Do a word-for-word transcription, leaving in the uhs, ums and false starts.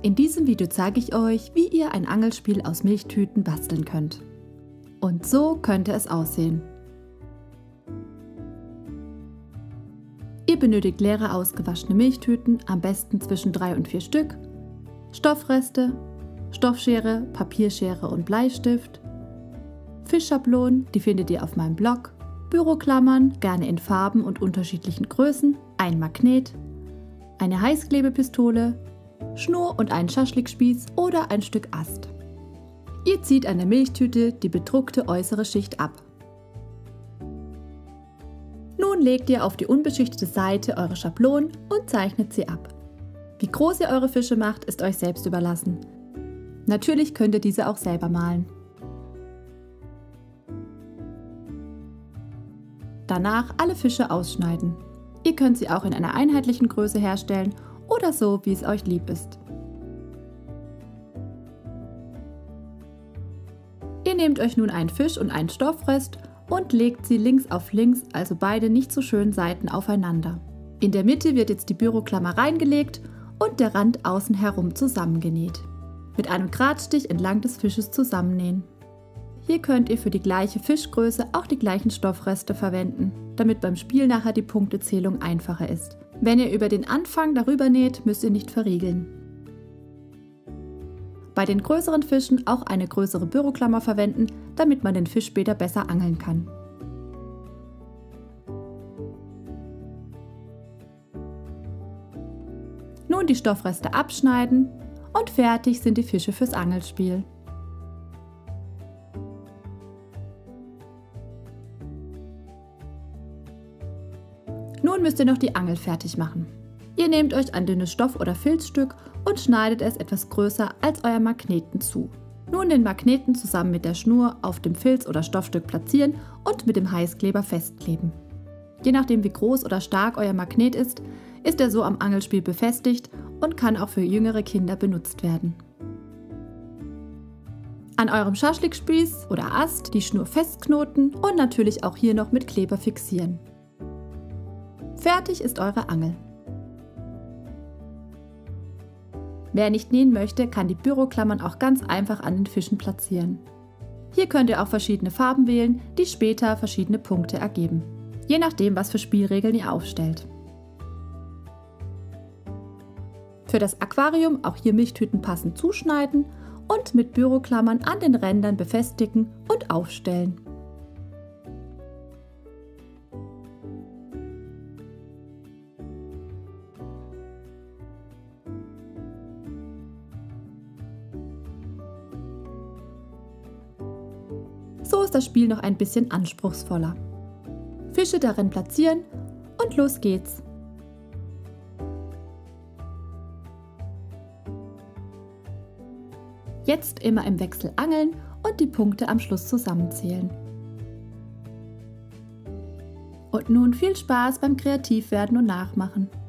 In diesem Video zeige ich euch, wie ihr ein Angelspiel aus Milchtüten basteln könnt. Und so könnte es aussehen. Ihr benötigt leere ausgewaschene Milchtüten, am besten zwischen drei und vier Stück, Stoffreste, Stoffschere, Papierschere und Bleistift, Fischschablonen, die findet ihr auf meinem Blog, Büroklammern, gerne in Farben und unterschiedlichen Größen, ein Magnet, eine Heißklebepistole, Schnur und einen Schaschlikspieß oder ein Stück Ast. Ihr zieht an der Milchtüte die bedruckte äußere Schicht ab. Nun legt ihr auf die unbeschichtete Seite eure Schablonen und zeichnet sie ab. Wie groß ihr eure Fische macht, ist euch selbst überlassen. Natürlich könnt ihr diese auch selber malen. Danach alle Fische ausschneiden. Ihr könnt sie auch in einer einheitlichen Größe herstellen oder so, wie es euch lieb ist. Ihr nehmt euch nun einen Fisch und einen Stoffrest und legt sie links auf links, also beide nicht so schön Seiten aufeinander. In der Mitte wird jetzt die Büroklammer reingelegt und der Rand außen herum zusammengenäht. Mit einem Gradstich entlang des Fisches zusammennähen. Hier könnt ihr für die gleiche Fischgröße auch die gleichen Stoffreste verwenden, damit beim Spiel nachher die Punktezählung einfacher ist. Wenn ihr über den Anfang darüber näht, müsst ihr nicht verriegeln. Bei den größeren Fischen auch eine größere Büroklammer verwenden, damit man den Fisch später besser angeln kann. Nun die Stoffreste abschneiden und fertig sind die Fische fürs Angelspiel. Nun müsst ihr noch die Angel fertig machen. Ihr nehmt euch ein dünnes Stoff- oder Filzstück und schneidet es etwas größer als euer Magneten zu. Nun den Magneten zusammen mit der Schnur auf dem Filz- oder Stoffstück platzieren und mit dem Heißkleber festkleben. Je nachdem wie groß oder stark euer Magnet ist, ist er so am Angelspiel befestigt und kann auch für jüngere Kinder benutzt werden. An eurem Schaschlikspieß oder Ast die Schnur festknoten und natürlich auch hier noch mit Kleber fixieren. Fertig ist eure Angel. Wer nicht nähen möchte, kann die Büroklammern auch ganz einfach an den Fischen platzieren. Hier könnt ihr auch verschiedene Farben wählen, die später verschiedene Punkte ergeben. Je nachdem, was für Spielregeln ihr aufstellt. Für das Aquarium auch hier Milchtüten passend zuschneiden und mit Büroklammern an den Rändern befestigen und aufstellen. So ist das Spiel noch ein bisschen anspruchsvoller. Fische darin platzieren und los geht's! Jetzt immer im Wechsel angeln und die Punkte am Schluss zusammenzählen. Und nun viel Spaß beim Kreativwerden und Nachmachen!